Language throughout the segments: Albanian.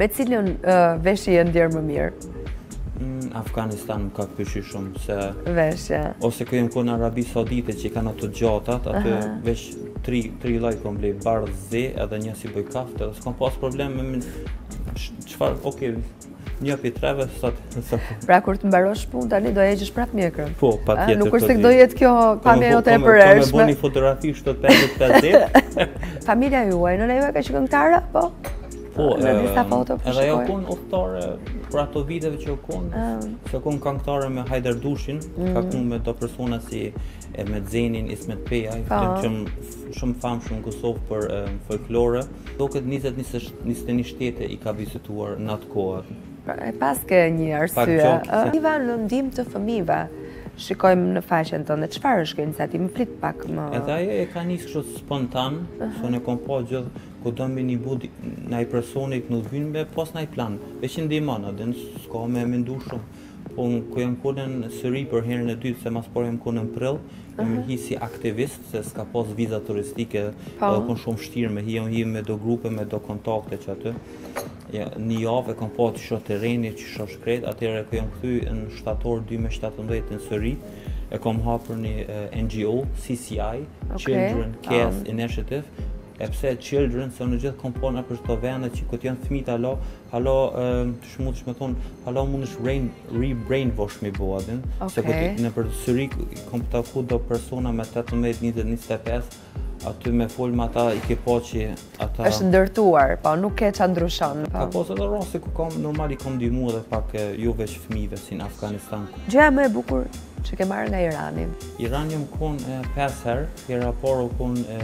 Me cilën veshje e ndjerë më mirë? Afganistan më ka pëlqyer shumë se Veshje. ose që jem në Arabi Saudite që kanë ato gjatat, aty veç tri lloj kom blej bardh zi edhe një si bëj kafte, edhe s'kam pas problem me çfarë, okay, një pi treve sot. Pra kur të mbarosh punë tani do heqësh prapë mjekrën. Po, patjetër. Nuk është se do jetë kjo pamja jote e përhershme. Kam bëni fotografi shtot 50-50. Familja juaj, nëna juaj ka qenë këngëtare, po? Po, në disa foto po edhe ajo shikoj. kon udhtare për ato viteve që kon, se kon këngëtare me Hajder Dushin, ka kënu me do persona si Medzenin, Ismet Peja, që shumë famshëm në Kosovë për folklore. Duket 20-21 shtete i ka vizituar në atë kohë. E pas ke një arsye. Iva në ndihmë të fëmijëve. Shikojmë në faqen tënde, çfarë është kjo iniciativë? Më flit pak më. Edhe ajo e ka nisë kështu spontan, se ne kom pa gjithë ku do me një budi ndaj personit në vynë me pas ndaj plan. Veç ndihmon, edhe s'ka me mendu shumë. Po ku jam konën sëri për herën e dytë, se mas por jam konën prill, jam hi si aktivist, se s'ka pas viza turistike, edhe kon shumë vështirë me hi me do grupe, me do kontakte që aty. Një javë e kam pa të shoh terreni, që shoh shkret, atëherë ku jam kthy në shtator 2017 në sëri, e kam hapur një NGO, CCI, Children Care Initiative. E pse children, se në gjithë kompona për këto vende që këtë janë fëmijët halo të shmut me thonë, halo mund është re-brainwash me bo adin, se këtë në për sëri kom të taku do persona me 18, 20, 25, aty me folë me ata i ke po që ata... është ndërtuar, po nuk ke qa ndryshon. Ka pos edhe rrasi ku kam, normal i kam dimu edhe pak jo veç fëmijëve si në Afganistan. Gjëja më e bukur që ke marrë nga Irani? Irani më konë 5 herë, hera parë u konë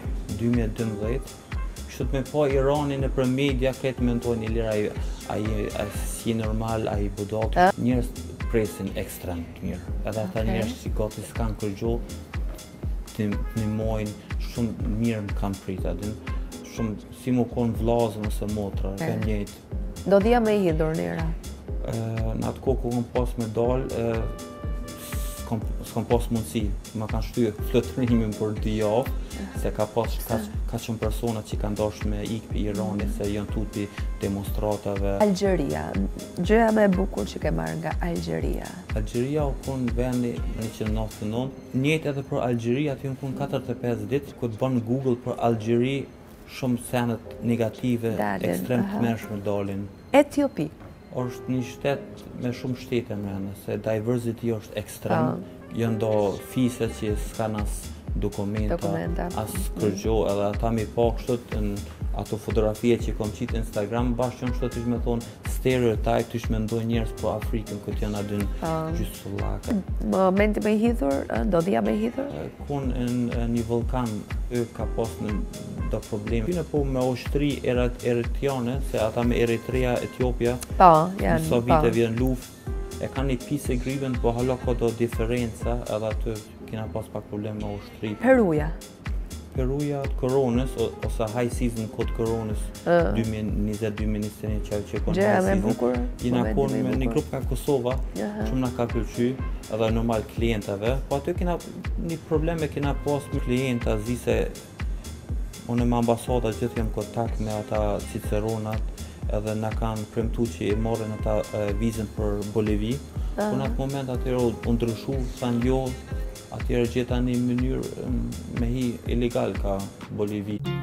2012. Kështu të me po Iranin e për media këtë me ndojnë i lira ai si normal, ai budok. Njerëz presin ekstrem të mirë. Edhe ata njerëz që gati s'kan kërgjo, të ndihmojnë, shumë mirë më kanë prit, shumë si mu konë vlazën ose motra, ka njëjtë. Do dhja me i hidhur njëra? Në atë kohë ku kom pas me dalë, s'kom pas mundësi, ma kanë shtyë flotërimin për 2 javë, se ka shumë persona që kanë dashur me ikë për Irani, se janë tuti demonstratave. Algjeria, gjëja më e bukur që ke marrë nga Algjeria? Algjeria u konë vendi 199, njëjtë edhe për Algjeria, aty u konë 45 ditë, ku të banë Google për Algjeri, shumë senet negative, ekstrem të mërshme dalin. Etiopi? është një shtet me shumë shtete mrena, se diversity është ekstrem, janë do fise që s'kan as dokumenta, as kërgjo, edhe ata mi pa kështët në ato fotografie që kom qitë Instagram, bashkë që në shtë të ishme thonë stereotype, të ishme ndoj njerës për Afrikën, këtë janë adyn gjysë sullaka. Momenti me hidhur, do dhja me hidhur? Kun në një vulkan, ka pas në do probleme. Pyne po me oshtri eritreane, se ata me Eritrea, Etiopia, në Sovite vjen luft, e ka një peace agreement, po hallo ka do diferenca, edhe aty kena pas pak problem me oshtri. Peruja? Peruja të koronës, ose high season kod koronës 2020-2021 që konë high season. Jena konë me një grup nga Kosova, shumë nga ka pëlqy, edhe normal klientave, po aty kena një probleme kena pas me klienta, zi se unë me ambasada gjithë jam kontakt me ata ciceronat, edhe na kanë premtu që i morën ata vizën për Bolivi, po në atë moment atyre u ndryshu, thanë jo, atyre gjeta një mënyrë me hi illegal ka Bolivi.